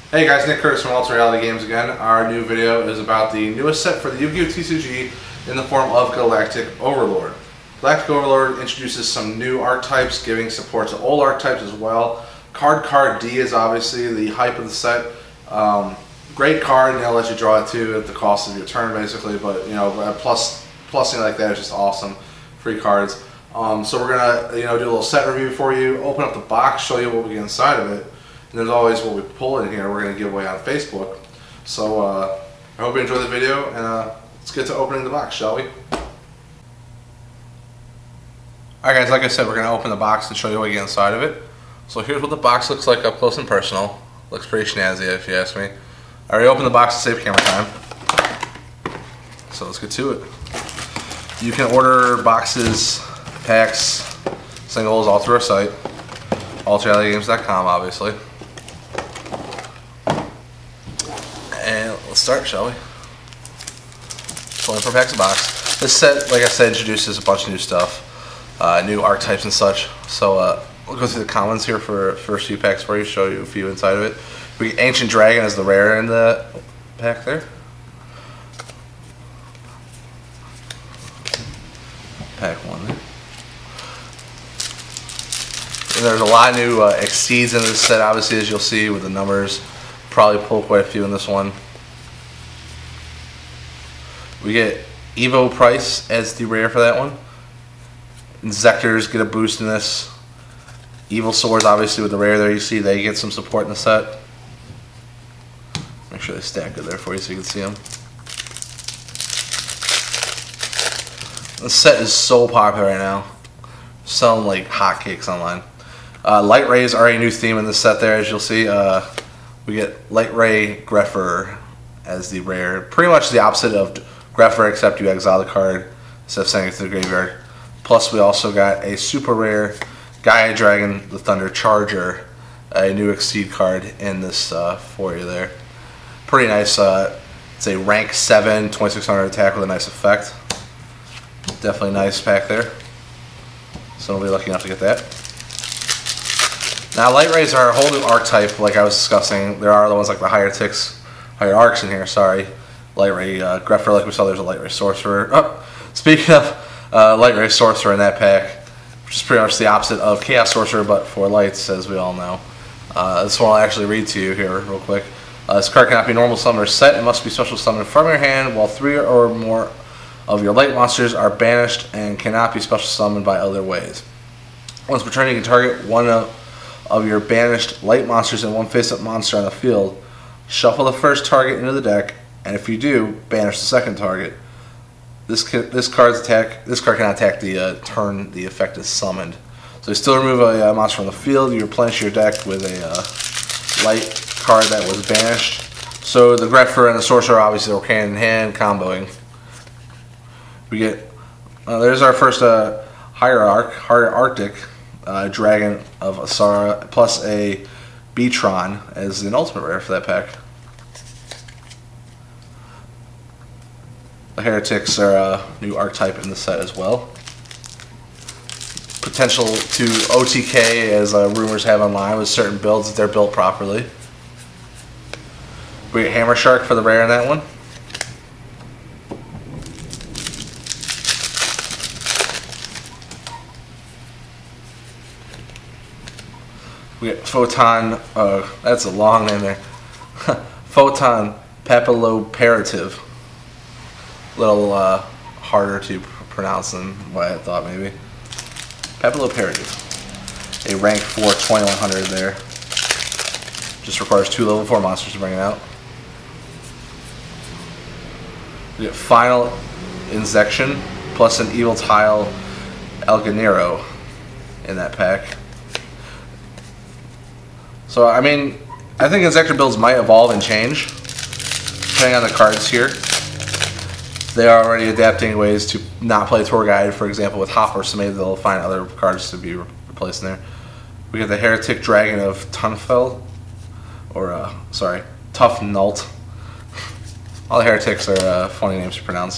Hey guys, Nick Curtis from Ultimate Reality Games again. Our new video is about the newest set for the Yu-Gi-Oh! TCG in the form of Galactic Overlord. Galactic Overlord introduces some new archetypes, giving support to old archetypes as well. Card D is obviously the hype of the set. Great card, they'll let you draw it too at the cost of your turn basically, but plussing like that is just awesome. Free cards. So we're gonna do a little set review for you, open up the box, show you what we get inside of it. And there's always what we pull in here we're going to give away on Facebook. So I hope you enjoy the video, and let's get to opening the box, shall we? Alright guys, like I said, we're going to open the box and show you what you get inside of it. So here's what the box looks like up close and personal. Looks pretty snazzy if you ask me. I already opened the box to save camera time. So let's get to it. You can order boxes, packs, singles all through our site. ultimaterealitygames.com, obviously. And let's start, shall we? Pulling for packs of box. This set, like I said, introduces a bunch of new stuff, new archetypes and such. So we'll go through the commons here for the first few packs for you, show you a few inside of it. We get Ancient Dragon as the rare in the pack there. Pack one there. And there's a lot of new exceeds in this set, obviously, as you'll see with the numbers. Probably pull quite a few in this one. We get Evo Price as the rare for that one. Inzectors get a boost in this. Evil Swords, obviously, with the rare there, you see they get some support in the set. Make sure they stack good there for you so you can see them. This set is so popular right now. Selling like hotcakes online. Light Rays are a new theme in this set there, as you'll see. We get Light Ray Greffer as the rare. Pretty much the opposite of Greffer, except you exile the card instead of sending it to the graveyard. Plus we also got a super rare Gaia Dragon, the Thunder Charger, a new Exceed card in this for you there. Pretty nice. It's a rank 7, 2600 attack with a nice effect. Definitely nice pack there. So we'll be lucky enough to get that. Now Light Rays are a whole new archetype, like I was discussing. There are the ones like the higher arcs in here, sorry. Light Ray Greffer, like we saw, there's a Light Ray Sorcerer. Oh, speaking of Light Ray Sorcerer in that pack, which is pretty much the opposite of Chaos Sorcerer, but for lights, as we all know. This one I'll actually read to you here real quick. This card cannot be normal summon or set. It must be special summoned from your hand, while 3 or more of your light monsters are banished and cannot be special summoned by other ways. Once per turn, you can target one of your banished light monsters and one face-up monster on the field. Shuffle the first target into the deck, and if you do, banish the second target. This card cannot attack the turn the effect is summoned. So you still remove a monster from the field. You replenish your deck with a light card that was banished. So the Greffer and the Sorcerer obviously are hand in hand comboing. We get there's our first higher Arctic Dragon of Asara, plus a Beatron as an ultimate rare for that pack. The Heretics are a new archetype in the set as well. Potential to OTK, as rumors have online, with certain builds if they're built properly. We get Hammer Shark for the rare in that one. We get Photon, that's a long name there. Photon Papilloperative. A little harder to pronounce than what I thought maybe. Papilloperative. A rank 4, 2100 there. Just requires 2 level 4 monsters to bring it out. We get Final Inzection, plus an Evil Tile El Ganero in that pack. So, I mean, I think Inzector builds might evolve and change, depending on the cards here. They are already adapting ways to not play Tour Guide, for example, with Hopper, so maybe they'll find other cards to be replaced in there. We get the Heretic Dragon of Tunfeld, or, sorry, Tough Nult. All the Heretics are funny names to pronounce.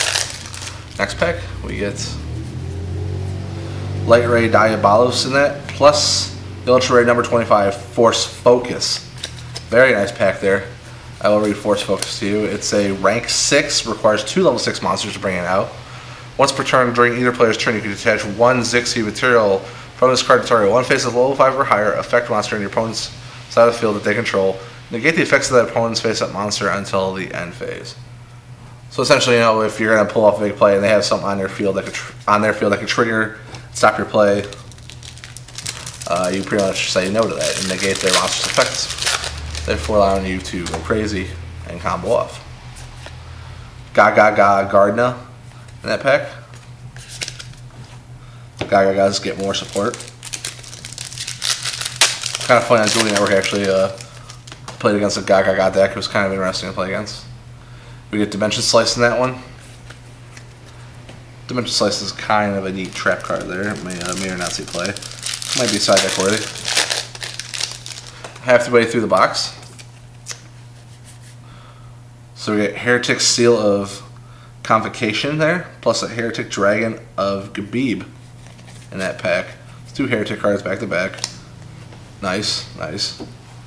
Next pack, we get Light Ray Diabolos in that, plus the Ultra Rare number 25, Force Focus. Very nice pack there. I will read Force Focus to you. It's a rank 6, requires 2 level 6 monsters to bring it out. Once per turn, during either player's turn, you can detach 1 Zixi material from this card to target one face of level 5 or higher, affect monster in your opponent's side of the field that they control. Negate the effects of that opponent's face-up monster until the end phase. So essentially, you know, if you're going to pull off a big play and they have something on their field that could trigger, stop your play, you pretty much say no to that and negate their monster's effects, therefore allowing you to go crazy and combo off. Gardna in that pack. Gagagas get more support. Kind of funny on Dueling Network actually played against a Gagaga deck. It was kind of interesting to play against. We get Dimension Slice in that one. Dimension Slice is kind of a neat trap card there. May or not see play. Might be side deck worthy. Half the way through the box. So we get Heretic Seal of Convocation there, plus a Heretic Dragon of Gabib in that pack. It's 2 Heretic cards back to back. Nice, nice.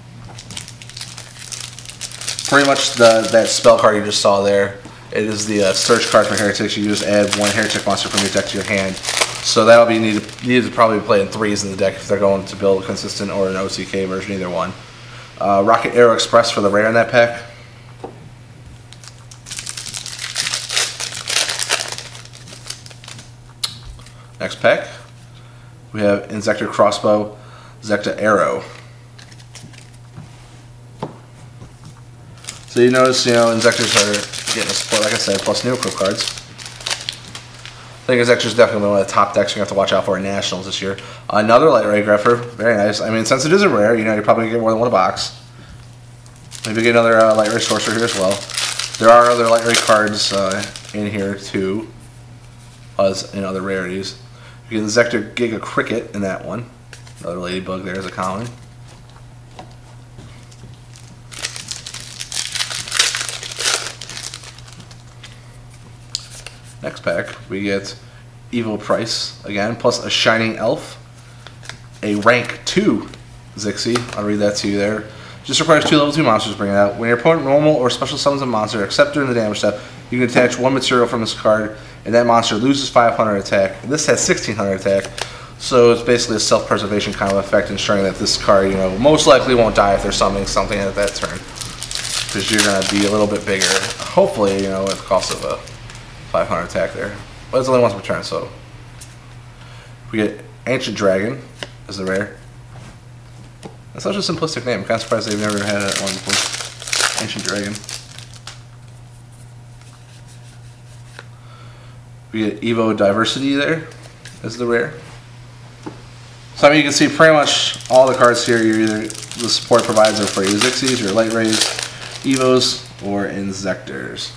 Pretty much that spell card you just saw there, it is the search card for Heretics. You just add 1 Heretic monster from your deck to your hand. So that'll be needed to probably play in 3s in the deck if they're going to build a consistent or an OCK version, either one. Rocket Arrow Express for the rare in that pack. Next pack, we have Inzektor Crossbow, Zekta Arrow. So you notice, you know, Inzektors are getting a support, like I said, plus new equip cards. I think Inzektor's definitely one of the top decks you have to watch out for in Nationals this year. Another Light Ray Grepher, very nice. I mean, since it is a rare, you know, you're probably going to get more than one a box. Maybe get another Light Ray Sorcerer here as well. There are other Light Ray cards in here too, as in other rarities. You get the Inzektor Giga Cricket in that one. Another Ladybug there is a common. Next pack, we get Evil Price again, plus a Shining Elf, a rank 2 Zixi. I'll read that to you there. Just requires 2 level 2 monsters to bring it out. When your opponent normal or special summons a monster, except during the damage step, you can attach 1 material from this card, and that monster loses 500 attack. This has 1600 attack, so it's basically a self-preservation kind of effect, ensuring that this card, you know, most likely won't die if they're summoning something at that turn, because you're going to be a little bit bigger. Hopefully, you know, at the cost of a 500 attack there, but it's only once per turn. So we get Ancient Dragon as the rare. That's such a simplistic name. I'm kind of surprised they've never had that one before. Ancient Dragon. We get Evo Diversity there as the rare. So I mean, you can see pretty much all the cards here. You're either the support provides are for your Zixis, your Light Rays, Evos, or Inzektors.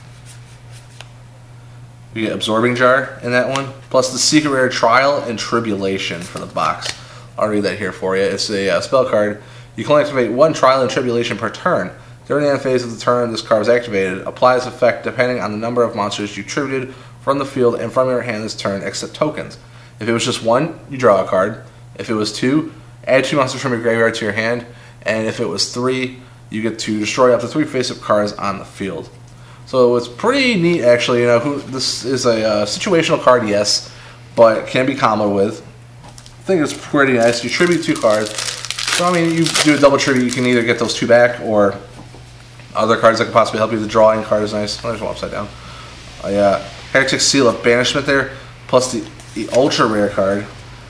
We get Absorbing Jar in that one, plus the Secret Rare Trial and Tribulation for the box. I'll read that here for you. It's a spell card. You can only activate 1 Trial and Tribulation per turn. During the end phase of the turn this card is activated. Apply this effect depending on the number of monsters you tributed from the field and from your hand this turn, except tokens. If it was just 1, you draw a card. If it was 2, add 2 monsters from your graveyard to your hand. And if it was 3, you get to destroy up to 3 face-up cards on the field. So it's pretty neat, actually. You know, this is a situational card, yes, but it can be comboed with. I think it's pretty nice. You tribute 2 cards. So I mean, you do a double tribute. You can either get those 2 back, or other cards that could possibly help you. The drawing card is nice. Oh, there's one upside down. Heretic Seal of Banishment there, plus the ultra rare card,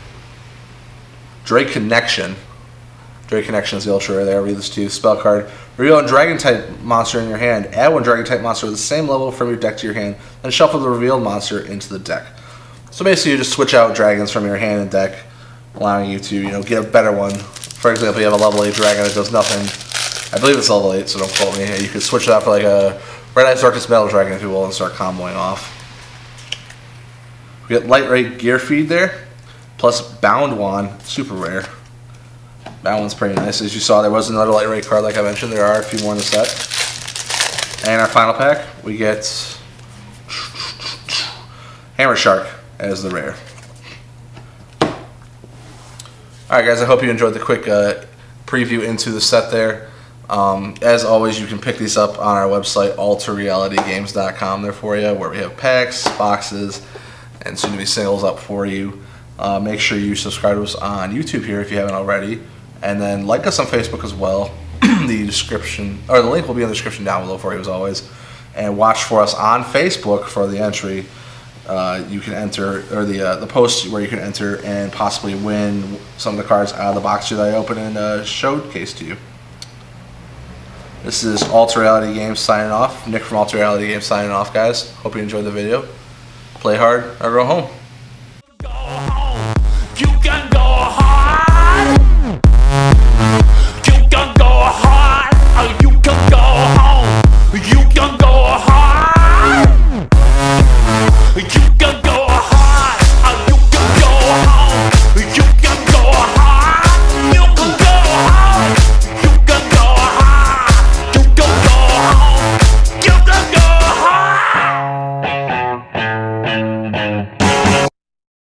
Drake Connection. Drake Connection is the ultra rare there. I'll read this to you. Spell card. Reveal a dragon type monster in your hand. Add 1 dragon type monster with the same level from your deck to your hand. Then shuffle the revealed monster into the deck. So basically, you just switch out dragons from your hand and deck, allowing you to, you know, get a better one. For example, you have a level 8 dragon that does nothing. I believe it's level 8, so don't quote me. You could switch it out for like a Red Eyes Darkest Metal Dragon, if you will, and start comboing off. We get Light Ray Gear Feed there, plus Bound Wand, super rare. That one's pretty nice. As you saw, there was another Light Ray card, like I mentioned. There are a few more in the set. And our final pack, we get Hammer Shark as the rare. Alright guys, I hope you enjoyed the quick preview into the set there. As always, you can pick these up on our website, alterrealitygames.com there for you, where we have packs, boxes, and soon to be singles up for you. Make sure you subscribe to us on YouTube here if you haven't already, and then like us on Facebook as well. The link will be in the description down below for you as always. And watch for us on Facebook for the entry. You can enter, or the post where you can enter and possibly win some of the cards out of the box that I opened and showcase to you. This is Alter Reality Games signing off. Nick from Alter Reality Games signing off, guys. Hope you enjoyed the video. Play hard or go home. You can go